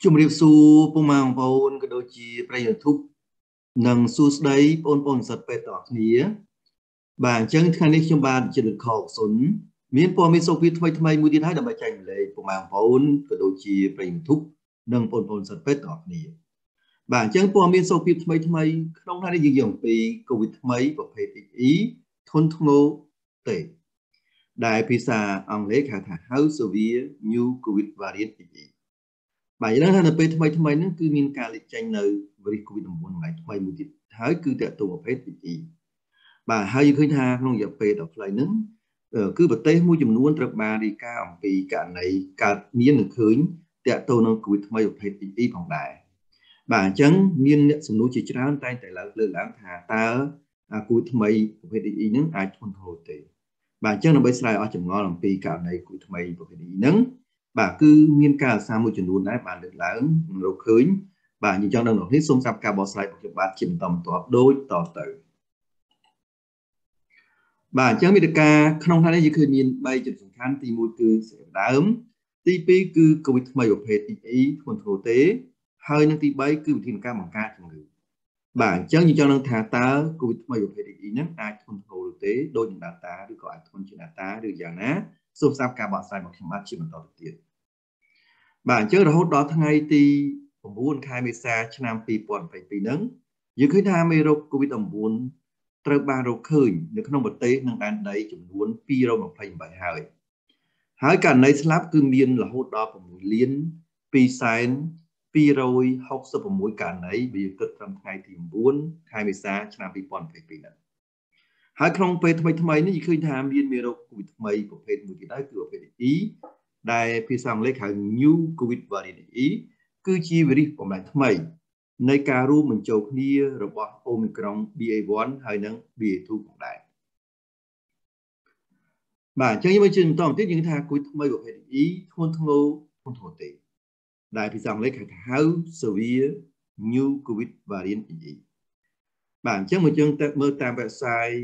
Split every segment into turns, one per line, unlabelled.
ជំរាបសួរពុកម៉ែបងប្អូនក៏ដូចជាប្រិយ YouTube និងសួស្តីបងប្អូនសិស្សពេទ្យទាំងអស់គ្នាបាទអញ្ចឹងថ្ងៃនេះខ្ញុំបាទជាលោកខសុនមានព័ត៌មានសុខភាពថ្មីមួយទៀតហើយដើម្បីចែករំលែកពុកម៉ែបងប្អូនក៏ដូចជាប្រិយ YouTube និងបងប្អូនសិស្សពេទ្យទាំងអស់គ្នាបាទអញ្ចឹងព័ត៌មានសុខភាពថ្មីក្នុងថ្ងៃនេះយើងនិយាយអំពី COVID ថ្មីប្រភេទ XE ធន់ធ្ងរទេដែលភាសាអង់គ្លេសហៅថា How Severe New COVID Variant XEបាទយើងថានៅពេលថ្មីហ្នឹងគឺមានការលេចចេញនៅវីរុស COVID-19 ថ្ងៃថ្មីមួយទៀតហើយគឺតើតួប្រភេទ XE បាទហើយយើងឃើញថាក្នុងរយៈពេលដ៏ខ្លីហ្នឹងគឺប្រទេសមួយចំនួនត្រូវបានរាយការណ៍អំពីករណីកើតមាននិងឃើញតើតួនឹង COVID ថ្មីប្រភេទ XE ផងដែរបាទអញ្ចឹងមានអ្នកសំណួរជាច្រើនតែងតែលើកឡើងថាតើ COVID ថ្មីប្រភេទ XE ហ្នឹងអាចធន់ធ្ងរទេបាទអញ្ចឹងដើម្បីស្រាយអស់ចម្ងល់អំពីករណី COVID ថ្មីប្រភេទ XE ហ្នឹងបាទគឺមានការអាសាមួយចំនួនដែរបានលើកឡើងរកឃើញបាទអញ្ចឹងដល់នោះនេះសូមស្ដាប់ការបកស្រាយរបស់ខ្ញុំបាទជាបន្តបន្ទាប់ដូចតទៅបាទអញ្ចឹងមានការក្នុងថ្ងៃនេះយើងឃើញមាន3ចំណុចសំខាន់ទី1គឺសេរីដើមទី2គឺ COVID ថ្មីប្រភេទ XE ធ្ងន់ធ្ងរទេហើយនិងទី3គឺវិធានការបង្ការជំងឺបាទអញ្ចឹងយើងចង់នឹងថាតើ COVID ថ្មីប្រភេទ XE ហ្នឹងអាចធ្ងន់ធ្ងរឬទេដោយនឹង data ឬក៏អាចធ្ងន់ជា data ឬយ៉ាងណាសូមស្ដាប់ការបកស្រាយរបស់ខ្ញុំបាទជាបន្តទៅទៀតបាទអញ្ចឹងរហូតដល់ថ្ងៃទី9ខែមេសាឆ្នាំ2022ហ្នឹងយើងឃើញថាមេរោគ COVID-19 ត្រូវបានរកឃើញនៅក្នុងប្រទេសនិងដែនដីចំនួន228ហើយករណីស្លាប់គឺមានរហូតដល់6លាន2,266ករណីវាគិតត្រឹមថ្ងៃទី9ខែមេសាឆ្នាំ2022ហ្នឹងហើយក្នុងពេលថ្មីនេះយើងឃើញថាមានមេរោគ COVID ថ្មីប្រភេទមួយទៀតដែរគឺប្រភេទ E ដែលភាសាអង់គ្លេសហៅ New COVID Variant E គឺជាវីរុសបំលែងថ្មីនៃការរួមបញ្ចូលគ្នារបស់ Omicron BA1 ហើយនិង BA2 ផងដែរបាទអញ្ចឹងយើងមើលជាបន្តទៀតយើងថា COVID ថ្មីប្រភេទ E ធ្ងន់ធ្ងរទេដែលភាសាអង់គ្លេសហៅថា How Severe New COVID Variant E បាទអញ្ចឹងមកយើងមើលតាម website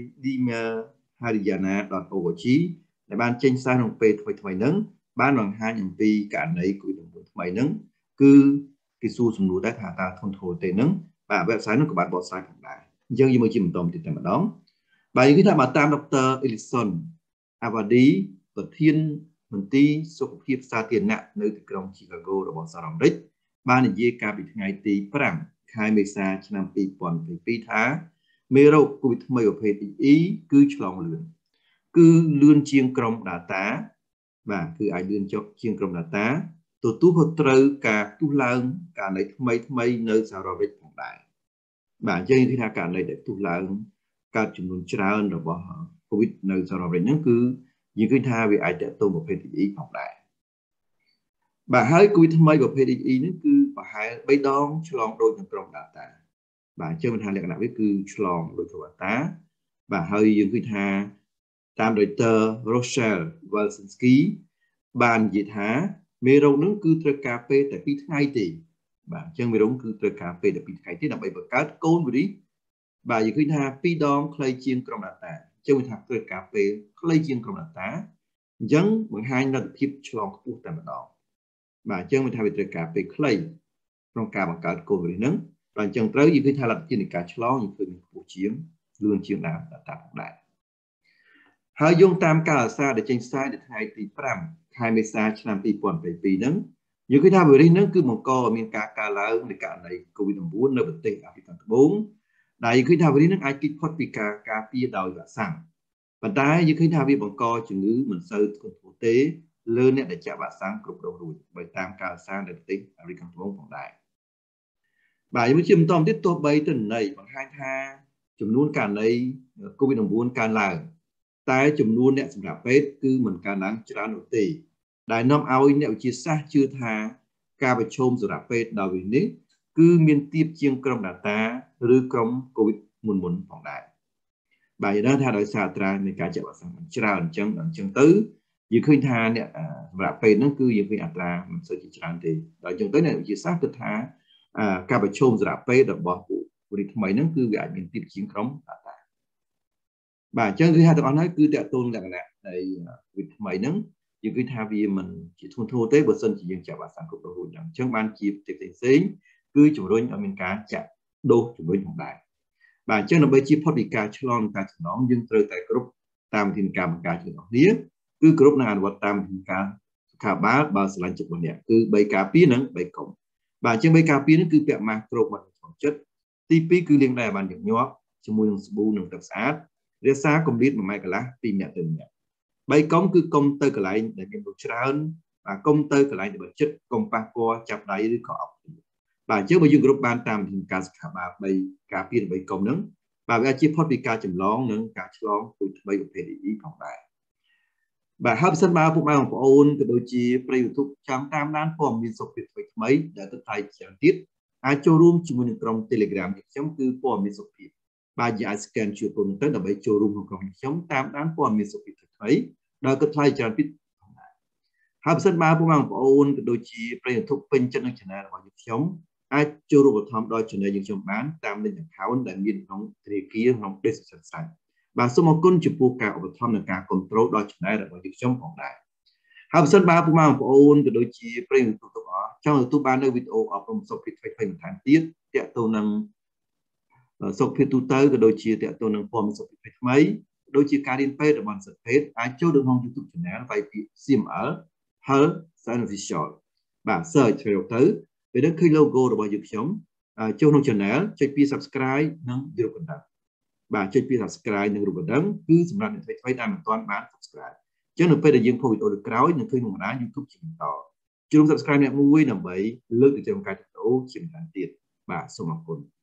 dimehariana.org ដែលបានចេញផ្សាយក្នុងពេលថ្មីហ្នឹងបានបង្ហាញអំពីករណី COVID-19 ថ្មីហ្នឹងគឺគេសួរសំណួរដែរថាតើធន់ធ្ងរទេហ្នឹងបាទ website ហ្នឹងក៏បានបកស្រាយផងដែរអញ្ចឹងយើងមើលជាបន្តទៀតតែម្ដងបាទយើងឃើញថាបើតាមដុកទ័រ Ellison Avadi ប្រធានមន្ទីរសុខភាពសាធារណៈនៅទីក្រុង Chicago របស់សហរដ្ឋអាមេរិកបាននិយាយកាលពីថ្ងៃទី5ខែមេសាឆ្នាំ2022ថាមេរោគ COVID ថ្មីប្រភេទ XE គឺឆ្លងលឿនគឺលឿនជាងក្រុម Delta បាទគឺអាចលឿនចុះជាងក្រុម Delta ទទួលខុសត្រូវការផ្ទុះឡើងករណីថ្មីនៅសហរដ្ឋអាមេរិកផងដែរបាទអញ្ចឹងនិយាយថាករណីដែលផ្ទុះឡើងកើតចំនួនច្រើនរបស់ COVID នៅសហរដ្ឋអាមេរិកហ្នឹងគឺយើងឃើញថាវាអាចតទៅប្រភេទ XE ផងដែរបាទហើយ COVID ថ្មីប្រភេទ XE នេះគឺប្រហែល3ដងឆ្លងដូចនឹងក្រុម Delta បាទអញ្ចឹងមិនថាលក្ខណៈវាគឺឆ្លងដូចក្រុម Delta បាទហើយយើងឃើញថាតាម Dr. Rochelle Walensky បាននិយាយថាមេរោគនឹងគឺត្រូវការពេលតែ2ថ្ងៃទេបាទអញ្ចឹងមេរោគគឺត្រូវការពេលតែ2ថ្ងៃទេដើម្បីបង្កើតកូនវីរុសបាទយើងឃើញថា2ដងខ្លីជាងក្រុម Delta អញ្ចឹងវាថាត្រូវការពេលខ្លីជាងក្រុម Delta អញ្ចឹងបង្ហាញលទ្ធភាពឆ្លងខ្ពស់តែម្ដងបាទអញ្ចឹងវាថាវាត្រូវការពេលខ្លីក្នុងការបង្កើតកូនវីរុសហ្នឹងបាទអញ្ចឹងត្រូវយើងឃើញថាលទ្ធភាពនៃការឆ្លងយើងឃើញខ្ពស់ជាងលឿនជាងដើម Delta ផងដែរហើយយោងតាមការអាសាដែលចេញផ្សាយនៅថ្ងៃទី5ខែមេសាឆ្នាំ2022ហ្នឹងយើងឃើញថាវីរុសហ្នឹងគឺបង្កឲ្យមានការកើនឡើងនៃករណី COVID-19 នៅប្រទេសអាហ្វ្រិកខាងត្បូងដែលយើងឃើញថាវីរុសហ្នឹងអាចគេចផុតពីការការពារដោយវ៉ាក់សាំងប៉ុន្តែយើងឃើញថាវាបង្កជំងឺមិនសូវធ្ងន់ធ្ងរទេលើអ្នកដែលចាក់វ៉ាក់សាំងគ្រប់គ្រងរួចបើតាមការអាសានៅប្រទេសអាហ្វ្រិកខាងត្បូងផងដែរបាទយើងជាបន្តទៀតទោះបីទិន្នន័យបង្ហាញថាចំនួនករណី COVID-19 កើនឡើងតែចំនួនអ្នកសម្រាប់ពេទ្យគឺមិនកើនឡើងច្រើននោះទេដែលនាំឲ្យអ្នកវិទ្យាសាស្ត្រជឿថាការប្រឈមសម្រាប់ពេទ្យដោយវីរុសនេះគឺមានទាបជាងក្រុម Delta ឬក្រុម COVID មុនផងដែរបាទយើងដឹងថាដោយសារអត្រានៃការចាក់វ៉ាក់សាំងច្រើនអញ្ចឹងទៅយើងឃើញថាអ្នកសម្រាប់ពេទ្យហ្នឹងគឺយើងឃើញអត្រាមិនសូវជាច្រើនទេដល់អញ្ចឹងទៅអ្នកវិទ្យាសាស្ត្រគិតថាការប្រឈមសម្រាប់ពេទ្យរបស់វីរុសថ្មីហ្នឹងគឺវាអាចមានទាបជាងក្រុម Deltaបាទអញ្ចឹងគឺថាទាំងអស់ហ្នឹងគឺតកតូនលក្ខណៈនៃវិទ្យាថ្មីហ្នឹងយើងគឺថាវាមិនជាធ្ងន់ធ្ងរទេបើសិនជាយើងចាក់វ៉ាក់សាំងគ្រប់រហូតអញ្ចឹងបានជាផ្សេងគឺជំរុញឲ្យមានការចាក់ដូសជំរុញផងដែរបាទអញ្ចឹងដើម្បីជៀសផុតពីការឆ្លងការចំណងយើងត្រូវតែគ្រប់តាមវិធានការបង្ការជារបស់គ្នាគឺគ្រប់នឹងអនុវត្តតាមវិធានការសុខាភិបាលបើស្រឡាញ់ចិត្តរបស់អ្នកគឺ3ការពារនិង3កុំបាទអញ្ចឹង3ការពារនេះគឺពាក់ម៉ាស់គ្របមាត់ក្នុងចិត្តទី2គឺលាងដៃឲ្យបានញឹកញាប់ជាមួយនឹងសាប៊ូនិងទឹកស្អាតរក្សាកម្រិត1ម៉ែត្រកន្លះពីម្នាក់ទៅម្នាក់3កុំគឺកុំទៅកន្លែងដែលមានមនុស្សច្រើនបាទកុំទៅកន្លែងដែលបើចិត្តកុំប៉ះពាល់ចាប់ដៃឬក៏អោបបាទអញ្ចឹងបើយើងគ្រប់បានតាមវិធានការសុខាភិបាល3ការពារ3កុំហ្នឹងបាទវាអាចជៀសផុតពីការចម្លងនិងការឆ្លងពូជថ្មីប្រភេទ EE ផងដែរបាទហើយបើសិនបើពុកម៉ែបងប្អូនក៏ដូចជាប្រិយ YouTube ចាំតាមដានព័ត៌មានសុខភាពថ្មីៗដែលទៅថ្លៃច្រើនទៀតអាចចូលរួមជាមួយនឹងក្រុម Telegram របស់ខ្ញុំគឺព័ត៌មានសុខភាពបាទយើងអាច scan ជួយពលទៅដើម្បីចូលរួមក្នុងក្រុមខ្ញុំតាមដានព័ត៌មានសុខភាពថ្មីៗដែលទៅថ្លៃច្រើនទៀតផងដែរហើយបើសិនបើពុកម៉ែបងប្អូនក៏ដូចជាប្រិយ YouTube ពេញចិត្តនឹង channel របស់ខ្ញុំអាចចូលរួមឧបត្ថម្ភដល់ channel យើងខ្ញុំបានតាម link account ដែលមានក្នុងធនាគារក្នុង description ស្រាប់បាទសូមអរគុណចំពោះការឧបត្ថម្ភនិងការគ្រប់គ្រងដល់ channel របស់យើងខ្ញុំផងដែរហើយបើសិនបើពុកម៉ែបងប្អូនក៏ដូចជាប្រិយមិត្តទាំងអស់ចង់ទទួលបាននៅវីដេអូអប់រំសុខភាពថ្មីៗបន្ថែមទៀតទាក់ទងនឹងសុខភាពទូទៅក៏ដូចជាទាក់ទងនឹងព័ត៌មានសុខភាពថ្មីដូចជាការរៀនពេទ្យរបស់និស្សិតពេទ្យអាចចូលទៅក្នុង YouTube channel វាយពាក្យ CML Health Science Official បាទ search ទៅពេលនេះឃើញ logo របស់យើងខ្ញុំចូលក្នុង channel ចុចពី subscribe និងរូបកណ្ដឹងបាទចុចពី subscribe និងរូបកណ្ដឹងគឺសម្រាប់អ្នកថ្មីៗដែលមិនទាន់បាន subscribe អញ្ចឹងនៅពេលដែលយើងផុសវីដេអូលើក្រោយនឹងឃើញក្នុងបណ្ដាញ YouTube ជាបន្តចូល subscribe អ្នកមួយដើម្បីលើកទៅជាការវីដេអូជាបន្តទៀតបាទសូមអរគុណ